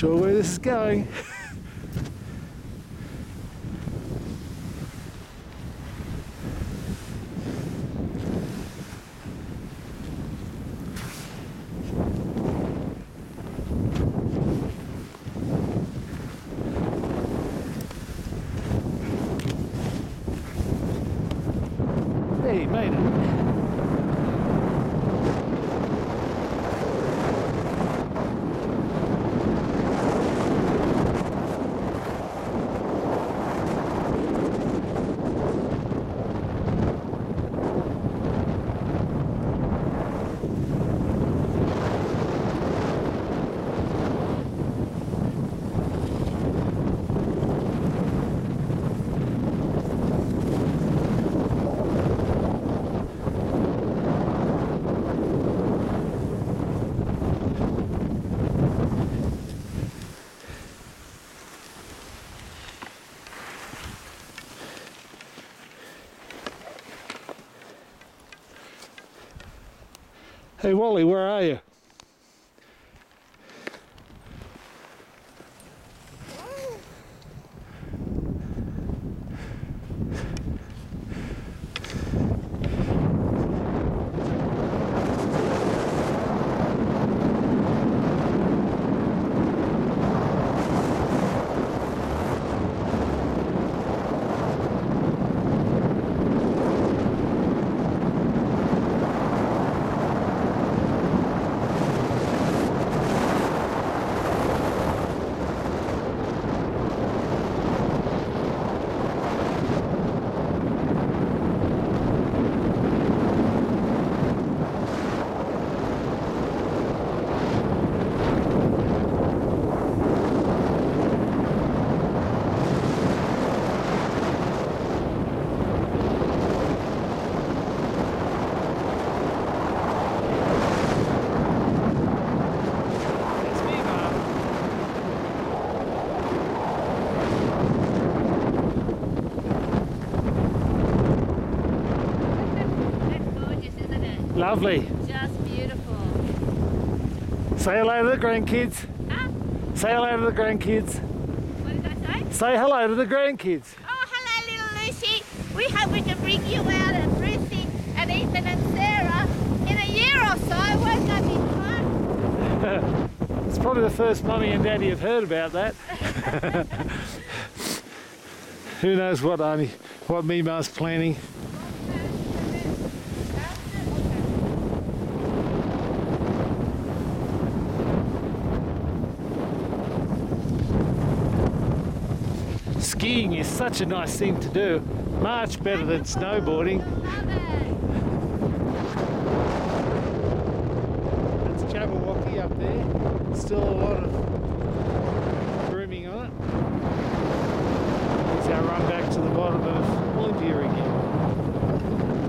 sure where this is going. Hey, made it. Hey Wally, where are you? Lovely. Just beautiful. Say hello to the grandkids. Huh? Say hello to the grandkids. What did I say? Say hello to the grandkids. Oh, hello, little Lucy. We hope we can bring you out and Ruthie and Ethan and Sarah in a year or so. Won't that be fun? It's probably the first Mummy and Daddy have heard about that. Who knows what Mima's planning. Skiing is such a nice thing to do, much better than snowboarding. That's Jabberwocky up there, still a lot of grooming on it. Here's our run back to the bottom of